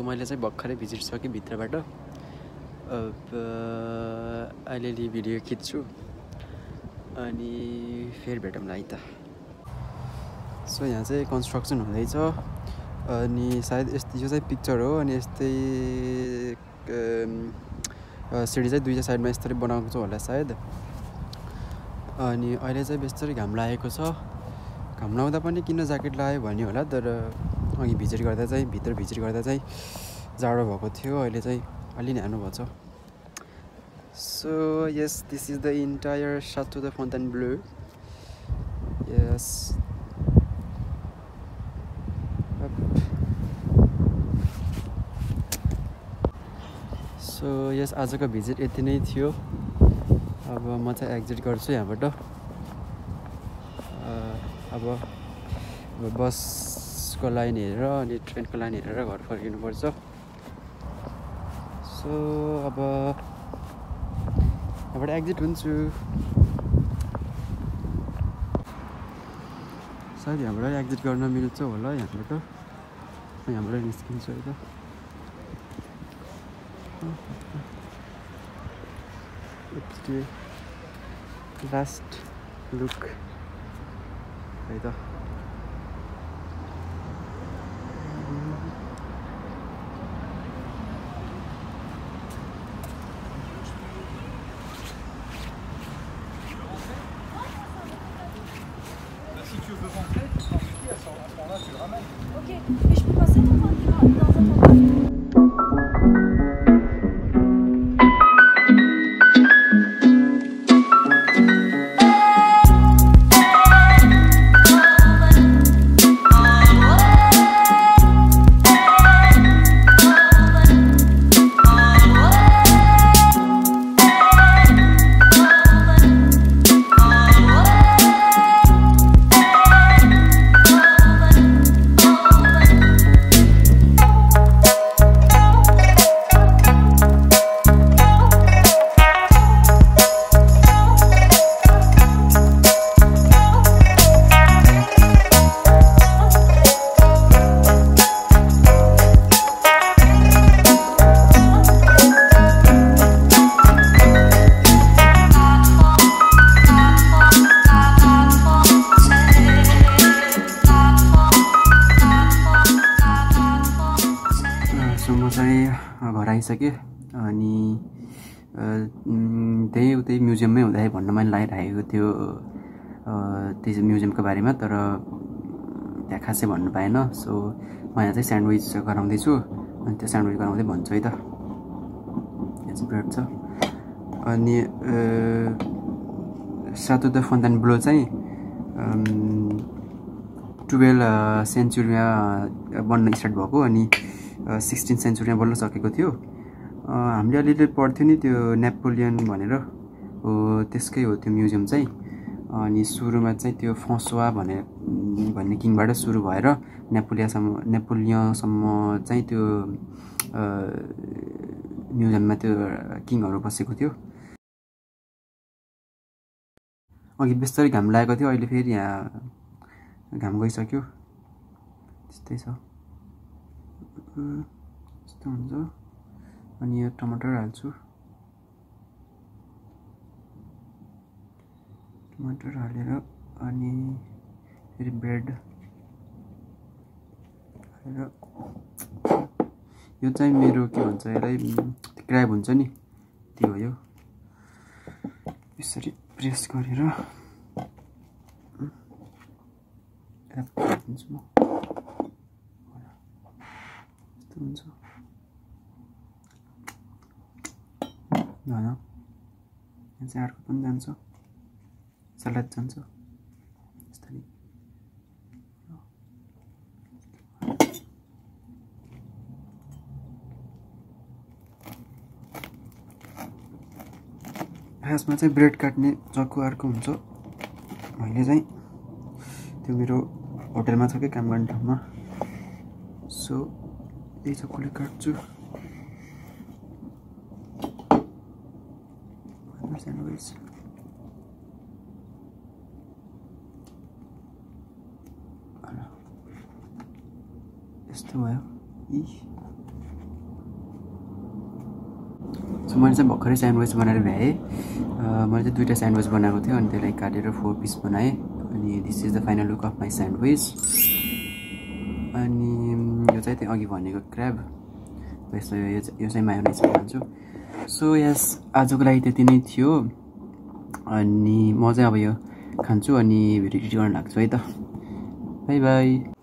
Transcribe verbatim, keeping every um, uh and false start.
मैले चाहिँ भर्खरै भिजिट सकेँ भित्रबाट। अब अलिअलि भिडियो खिच्छु अनि फेरि भेटौँला है त। सो यहाँ चाहिँ कन्स्ट्रक्सन हुँदैछ अनि सायद यस्तो यो चाहिँ पिक्चर हो अनि यस्तै सिडी चाहिँ दुईटा साइडमा यस्तरी बनाएको छ होला सायद। अनि अहिले चाहिँ बेस्तरी घाम लागेको छ। घाम लाउँदा पनि किन ज्याकेट लगायो भन्यो होला, तर अघि भिजिट गर्दा चाहिँ भित्र भिजिट गर्दा चाहिँ जाडो भएको थियो, अहिले चाहिँ अलि न्यानो भएको छ। So yes this is the entire Château de Fontainebleau. Yes so yes आजको भिजिट यति नै थियो। अब म चाहिँ एक्जिट गर्छु यहाँबाट। अब अब बसको लाइन हेरेर अनि ट्रेनको लाइन हेरेर घर फर्किनुपर्छ। सो अब यहाँबाट एक्जिट हुन्छु। सायद यहाँबाट एक्जिट गर्न मिल्छ होला यहाँबाट। म यहाँबाट निस्किन्छु है त। It's the last look है त। Si tu veux rentrer, tu prends le pied à ce moment-là, tu le ramènes. Ok, mais je peux passer dans un dans un endroit. घर आइसकेँ अनि त्यही उतै म्युजियममै हुँदा भन्न मैले लागिरहेको थियो त्यस म्युजियमको बारेमा, तर त्यहाँ खासै भन्नु पाएन। सो म यहाँ चाहिँ स्यान्डविच गराउँदैछु अनि त्यो स्यान्डविच गराउँदै भन्छु है त। यहाँ चाहिँ ब्रेड छ अनि Château de Fontainebleau चाहिँ टुवेल्भ सेन्चुरीमा बन्न स्टार्ट भएको अनि सिक्सटिन सेन्चुरीमा बल्ल सकेको थियो। हामीले अलिअलि पढ्थ्यो नि त्यो नेपोलियन भनेर, हो त्यसकै हो त्यो म्युजियम चाहिँ। अनि सुरुमा चाहिँ त्यो फ्रान्सवा भने भन्ने किङबाट सुरु भएर नेपोलियनसम्म नेपोलियनसम्म चाहिँ त्यो म्युजियममा त्यो किङहरू बसेको थियो। अघि बेस्तरी घाम लागेको थियो, अहिले फेरि यहाँ घाम गइसक्यो। त्यस्तै छ, यस्तो हुन्छ। अनि यो टमाटर हाल्छु, टमाटर हालेर अनि फेरि ब्रेड हालेर यो चाहिँ मेरो के भन्छ यसलाई क्र्याब हुन्छ नि त्यो हो। यो यसरी प्रेस गरेर दिन्छु म। यस्तो हुन्छ न, यहाँ चाहिँ अर्को पनि जान्छ, सलाद जान्छ यस्तरी। खासमा चाहिँ ब्रेड काट्ने चक्कु अर्को हुन्छ। मैले चाहिँ त्यो मेरो होटलमा छ कि काम गर्ने ठाउँमा, सो यही चक्कुले काट्छु। स्यान्डविच यस्तो भयो। सो मैले चाहिँ भर्खरै स्यान्डविच बनाएर भ्याएँ मैले चाहिँ दुईवटा स्यान्डविच बनाएको थिएँ अनि त्यसलाई काटेर फोर पिस बनाएँ अनि this is the final look of my sandwich अनि यो चाहिँ त्यही अघि भनेको क्र्याब यस्तो यो चाहिँ मायोनिजमा खान्छु सो यस आजको लागि त्यति नै थियो अनि म चाहिँ अब यो खान्छु अनि भिडियो एडिट गर्न लाग्छु है त बाई बाई